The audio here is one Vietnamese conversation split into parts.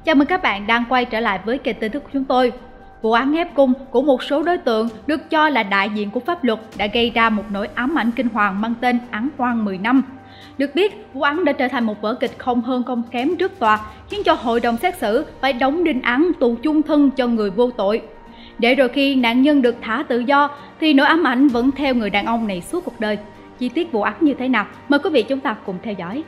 Chào mừng các bạn đang quay trở lại với kênh tin tức của chúng tôi. Vụ án ép cung của một số đối tượng được cho là đại diện của pháp luật đã gây ra một nỗi ám ảnh kinh hoàng mang tên án oan 10 năm. Được biết, vụ án đã trở thành một vở kịch không hơn không kém trước tòa, khiến cho hội đồng xét xử phải đóng đinh án tù chung thân cho người vô tội. Để rồi khi nạn nhân được thả tự do, thì nỗi ám ảnh vẫn theo người đàn ông này suốt cuộc đời. Chi tiết vụ án như thế nào? Mời quý vị chúng ta cùng theo dõi.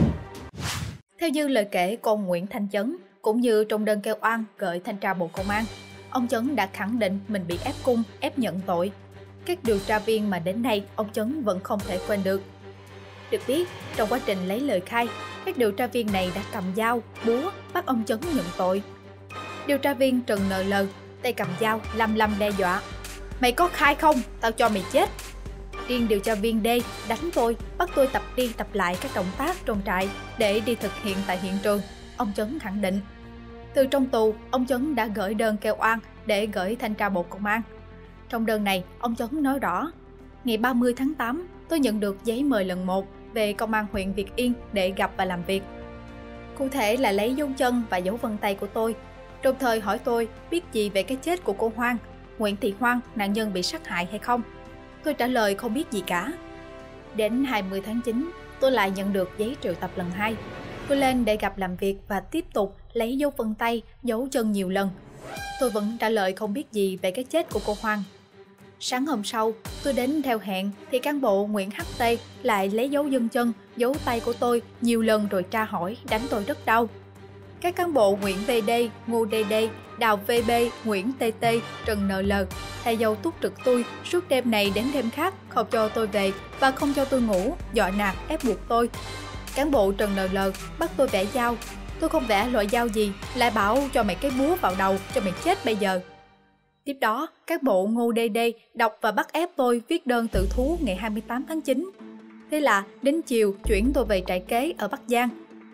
Theo như lời kể của ông Nguyễn Thanh Chấn, cũng như trong đơn kêu oan gửi thanh tra Bộ Công an, ông Chấn đã khẳng định mình bị ép cung, ép nhận tội. Các điều tra viên mà đến nay ông Chấn vẫn không thể quên được. Được biết, trong quá trình lấy lời khai, các điều tra viên này đã cầm dao, búa bắt ông Chấn nhận tội. Điều tra viên Trần NL, tay cầm dao, lăm đe dọa: "Mày có khai không? Tao cho mày chết." Riêng điều tra viên D đánh tôi, bắt tôi tập đi tập lại các động tác trong trại để đi thực hiện tại hiện trường, ông Chấn khẳng định. Từ trong tù, ông Chấn đã gửi đơn kêu oan để gửi thanh tra Bộ Công an. Trong đơn này, ông Chấn nói rõ: "Ngày 30 tháng 8, tôi nhận được giấy mời lần 1 về Công an huyện Việt Yên để gặp và làm việc. Cụ thể là lấy dấu chân và dấu vân tay của tôi, đồng thời hỏi tôi biết gì về cái chết của cô Hoang, Nguyễn Thị Hoang, nạn nhân bị sát hại hay không. Tôi trả lời không biết gì cả. Đến 20 tháng 9, tôi lại nhận được giấy triệu tập lần 2. Tôi lên để gặp làm việc và tiếp tục lấy dấu vân tay, dấu chân nhiều lần. Tôi vẫn trả lời không biết gì về cái chết của cô Hoang. Sáng hôm sau, tôi đến theo hẹn thì cán bộ Nguyễn HT lại lấy dấu chân chân, dấu tay của tôi nhiều lần rồi tra hỏi, đánh tôi rất đau. Các cán bộ Nguyễn VD, Ngô DD, Đào VB, Nguyễn TT, Trần NL thay dâu túc trực tôi suốt đêm này đến đêm khác, không cho tôi về và không cho tôi ngủ, dọa nạt, ép buộc tôi. Cán bộ Trần NL bắt tôi vẽ dao. Tôi không vẽ loại dao gì, lại bảo cho mày cái búa vào đầu cho mày chết bây giờ. Tiếp đó, các bộ Ngô DD đọc và bắt ép tôi viết đơn tự thú ngày 28 tháng 9. Thế là đến chiều chuyển tôi về trại kế ở Bắc Giang."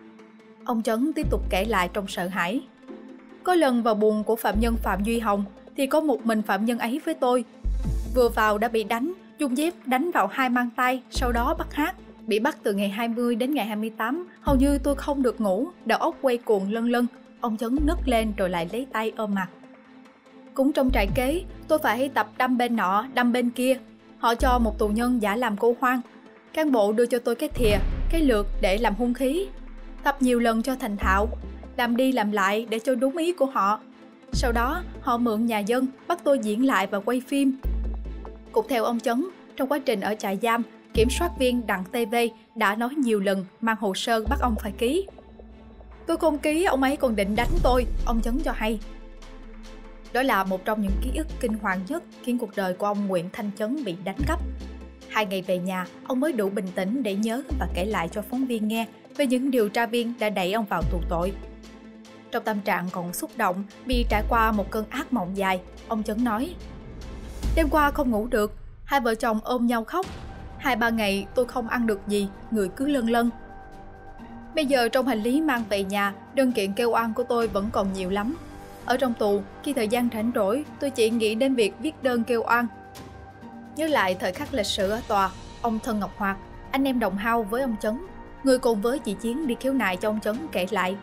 Ông Chấn tiếp tục kể lại trong sợ hãi: "Có lần vào buồng của phạm nhân Phạm Duy Hồng thì có một mình phạm nhân ấy với tôi. Vừa vào đã bị đánh, dùng dép đánh vào 2 mang tay, sau đó bắt hát. Bị bắt từ ngày 20 đến ngày 28, hầu như tôi không được ngủ, đầu óc quay cuồng lân lân." Ông Chấn nấc lên rồi lại lấy tay ôm mặt. "Cũng trong trại kế, tôi phải tập đâm bên nọ, đâm bên kia. Họ cho một tù nhân giả làm cô Hoang. Cán bộ đưa cho tôi cái thìa, cái lược để làm hung khí. Tập nhiều lần cho thành thạo, làm đi làm lại để cho đúng ý của họ. Sau đó, họ mượn nhà dân, bắt tôi diễn lại và quay phim." Cũng theo ông Chấn, trong quá trình ở trại giam, kiểm soát viên Đặng TV đã nói nhiều lần mang hồ sơ bắt ông phải ký. "Tôi không ký, ông ấy còn định đánh tôi", ông Chấn cho hay. Đó là một trong những ký ức kinh hoàng nhất khiến cuộc đời của ông Nguyễn Thanh Chấn bị đánh cắp. 2 ngày về nhà, ông mới đủ bình tĩnh để nhớ và kể lại cho phóng viên nghe về những điều tra viên đã đẩy ông vào tù tội. Trong tâm trạng còn xúc động vì trải qua một cơn ác mộng dài, ông Chấn nói: "Đêm qua không ngủ được, hai vợ chồng ôm nhau khóc. 2-3 ngày tôi không ăn được gì, người cứ lân lân. Bây giờ trong hành lý mang về nhà, đơn kiện kêu oan của tôi vẫn còn nhiều lắm. Ở trong tù, khi thời gian rảnh rỗi, tôi chỉ nghĩ đến việc viết đơn kêu oan." Nhớ lại thời khắc lịch sử ở tòa, ông Thân Ngọc Hoạt, anh em đồng hao với ông Chấn, người cùng với chị Chiến đi khiếu nại cho ông Chấn kể lại: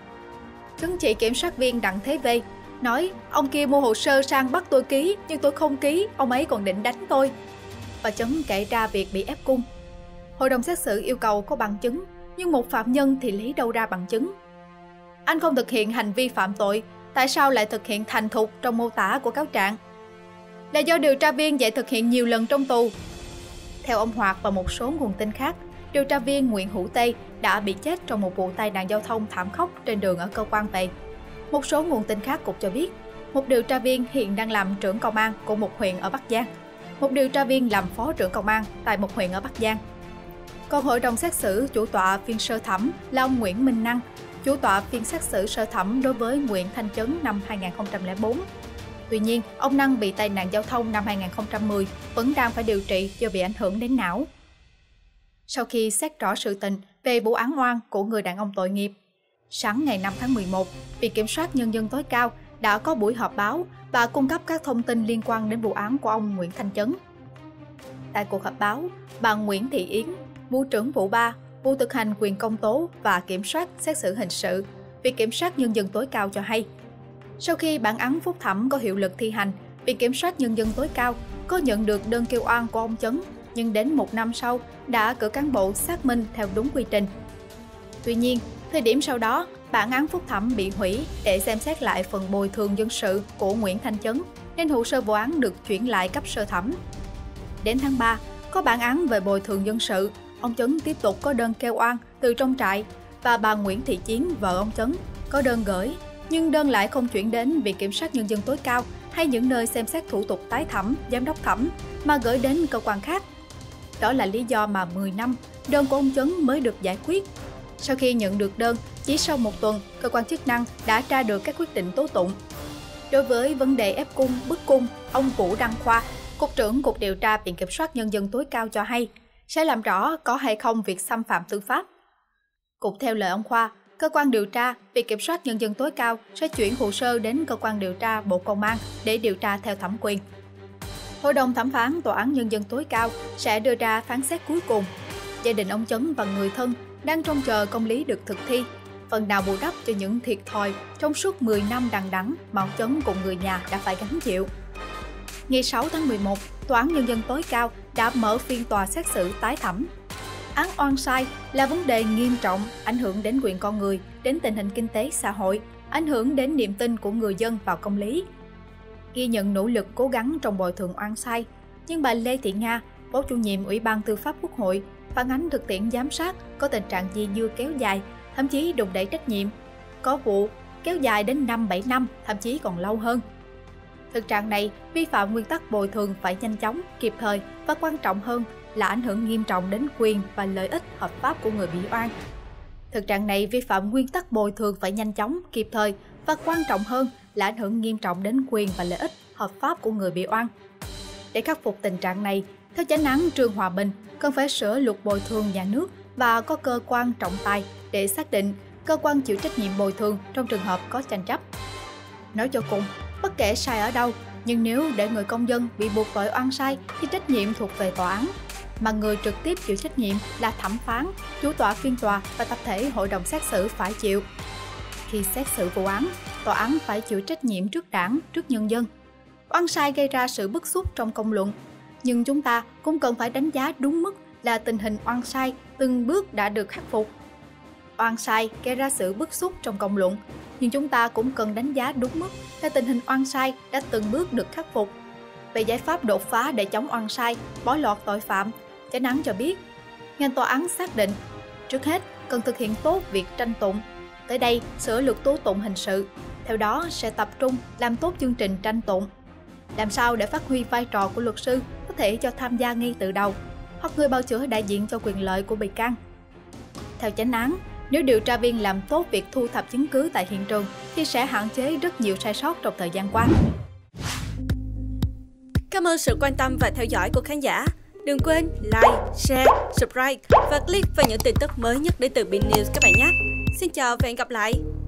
"Chấn chỉ kiểm soát viên Đặng Thế V nói ông kia mua hồ sơ sang bắt tôi ký, nhưng tôi không ký, ông ấy còn định đánh tôi." Và Chấn kể ra việc bị ép cung. Hội đồng xét xử yêu cầu có bằng chứng, nhưng một phạm nhân thì lấy đâu ra bằng chứng. "Anh không thực hiện hành vi phạm tội, tại sao lại thực hiện thành thục trong mô tả của cáo trạng? Là do điều tra viên dạy thực hiện nhiều lần trong tù." Theo ông Hoạt và một số nguồn tin khác, điều tra viên Nguyễn Hữu Tây đã bị chết trong một vụ tai nạn giao thông thảm khốc trên đường ở cơ quan về. Một số nguồn tin khác cũng cho biết, một điều tra viên hiện đang làm trưởng công an của một huyện ở Bắc Giang, một điều tra viên làm phó trưởng công an tại một huyện ở Bắc Giang. Còn hội đồng xét xử chủ tọa phiên sơ thẩm là ông Nguyễn Minh Năng, chủ tọa phiên xét xử sơ thẩm đối với Nguyễn Thanh Chấn năm 2004. Tuy nhiên, ông Năng bị tai nạn giao thông năm 2010, vẫn đang phải điều trị do bị ảnh hưởng đến não. Sau khi xét rõ sự tình về vụ án oan của người đàn ông tội nghiệp, sáng ngày 5 tháng 11, Viện Kiểm sát Nhân dân tối cao đã có buổi họp báo và cung cấp các thông tin liên quan đến vụ án của ông Nguyễn Thanh Chấn. Tại cuộc họp báo, bà Nguyễn Thị Yến, vụ trưởng vụ 3, vụ thực hành quyền công tố và kiểm soát xét xử hình sự, Viện Kiểm sát Nhân dân tối cao cho hay. Sau khi bản án phúc thẩm có hiệu lực thi hành, Viện Kiểm sát Nhân dân tối cao có nhận được đơn kêu oan của ông Chấn, nhưng đến 1 năm sau đã cử cán bộ xác minh theo đúng quy trình. Tuy nhiên, thời điểm sau đó, bản án phúc thẩm bị hủy để xem xét lại phần bồi thường dân sự của Nguyễn Thanh Chấn, nên hồ sơ vụ án được chuyển lại cấp sơ thẩm. Đến tháng 3, có bản án về bồi thường dân sự, ông Chấn tiếp tục có đơn kêu oan từ trong trại và bà Nguyễn Thị Chiến, vợ ông Chấn, có đơn gửi, nhưng đơn lại không chuyển đến Viện Kiểm sát Nhân dân tối cao hay những nơi xem xét thủ tục tái thẩm, giám đốc thẩm, mà gửi đến cơ quan khác. Đó là lý do mà 10 năm, đơn của ông Chấn mới được giải quyết. Sau khi nhận được đơn, chỉ sau 1 tuần, cơ quan chức năng đã ra được các quyết định tố tụng. Đối với vấn đề ép cung, bức cung, ông Vũ Đăng Khoa, Cục trưởng Cục Điều tra Viện Kiểm sát Nhân dân tối cao cho hay, sẽ làm rõ có hay không việc xâm phạm tư pháp. Cũng theo lời ông Khoa, cơ quan điều tra, Viện Kiểm sát Nhân dân tối cao sẽ chuyển hồ sơ đến cơ quan điều tra Bộ Công an để điều tra theo thẩm quyền. Hội đồng thẩm phán Tòa án Nhân dân tối cao sẽ đưa ra phán xét cuối cùng. Gia đình ông Chấn và người thân đang trông chờ công lý được thực thi, phần nào bù đắp cho những thiệt thòi trong suốt 10 năm đằng đẵng mà ông Chấn cùng người nhà đã phải gánh chịu. Ngày 6 tháng 11, Tòa án Nhân dân tối cao đã mở phiên tòa xét xử tái thẩm. Án oan sai là vấn đề nghiêm trọng, ảnh hưởng đến quyền con người, đến tình hình kinh tế xã hội, ảnh hưởng đến niềm tin của người dân vào công lý. Ghi nhận nỗ lực cố gắng trong bồi thường oan sai, nhưng bà Lê Thị Nga, Phó Chủ nhiệm Ủy ban Tư pháp Quốc hội, phản ánh thực tiễn giám sát có tình trạng dây dưa kéo dài, thậm chí đùn đẩy trách nhiệm. Có vụ kéo dài đến 5-7 năm, thậm chí còn lâu hơn. Thực trạng này vi phạm nguyên tắc bồi thường phải nhanh chóng, kịp thời và quan trọng hơn là ảnh hưởng nghiêm trọng đến quyền và lợi ích hợp pháp của người bị oan. Thực trạng này vi phạm nguyên tắc bồi thường phải nhanh chóng, kịp thời và quan trọng hơn là ảnh hưởng nghiêm trọng đến quyền và lợi ích hợp pháp của người bị oan. Để khắc phục tình trạng này, theo chánh án Trương Hòa Bình, cần phải sửa luật bồi thường nhà nước và có cơ quan trọng tài để xác định cơ quan chịu trách nhiệm bồi thường trong trường hợp có tranh chấp. Nói cho cùng, bất kể sai ở đâu, nhưng nếu để người công dân bị buộc tội oan sai thì trách nhiệm thuộc về tòa án, mà người trực tiếp chịu trách nhiệm là thẩm phán, chủ tọa phiên tòa và tập thể hội đồng xét xử phải chịu. Khi xét xử vụ án, tòa án phải chịu trách nhiệm trước đảng, trước nhân dân. Oan sai gây ra sự bức xúc trong công luận, nhưng chúng ta cũng cần phải đánh giá đúng mức là tình hình oan sai từng bước đã được khắc phục. Oan sai gây ra sự bức xúc trong công luận, nhưng chúng ta cũng cần đánh giá đúng mức là tình hình oan sai đã từng bước được khắc phục. Về giải pháp đột phá để chống oan sai, bó lọt tội phạm, chánh án cho biết, ngành tòa án xác định, trước hết cần thực hiện tốt việc tranh tụng, tới đây sửa luật tố tụng hình sự, theo đó sẽ tập trung làm tốt chương trình tranh tụng. Làm sao để phát huy vai trò của luật sư có thể cho tham gia ngay từ đầu, hoặc người bào chữa đại diện cho quyền lợi của bị can. Theo chánh án, nếu điều tra viên làm tốt việc thu thập chứng cứ tại hiện trường thì sẽ hạn chế rất nhiều sai sót trong thời gian qua. Cảm ơn sự quan tâm và theo dõi của khán giả. Đừng quên like, share, subscribe và click vào những tin tức mới nhất đến từ BIN News các bạn nhé. Xin chào và hẹn gặp lại!